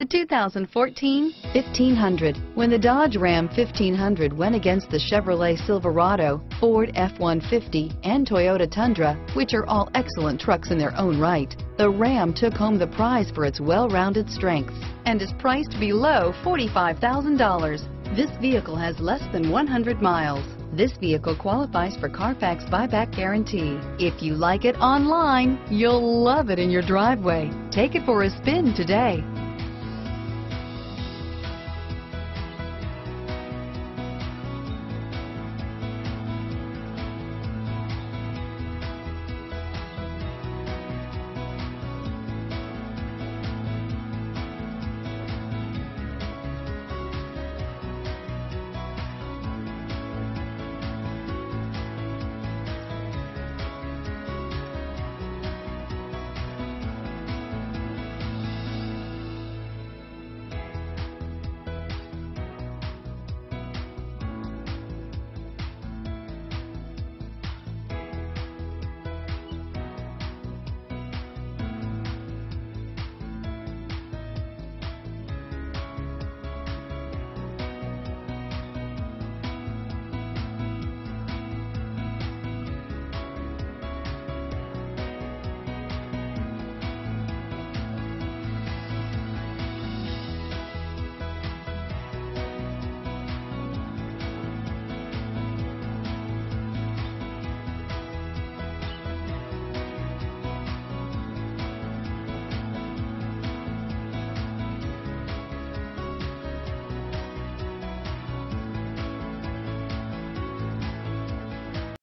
The 2014 1500. When the Dodge Ram 1500 went against the Chevrolet Silverado, Ford F-150, and Toyota Tundra, which are all excellent trucks in their own right, the Ram took home the prize for its well-rounded strengths and is priced below $45,000. This vehicle has less than 100 miles. This vehicle qualifies for Carfax buyback guarantee. If you like it online, you'll love it in your driveway. Take it for a spin today.